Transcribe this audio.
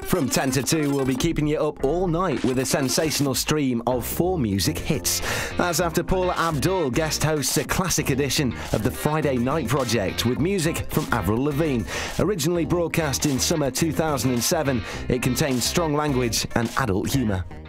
From 10 to 2, we'll be keeping you up all night with a sensational stream of 4 music hits. That's after Paula Abdul guest hosts a classic edition of the Friday Night Project with music from Avril Lavigne. Originally broadcast in summer 2007, it contains strong language and adult humour.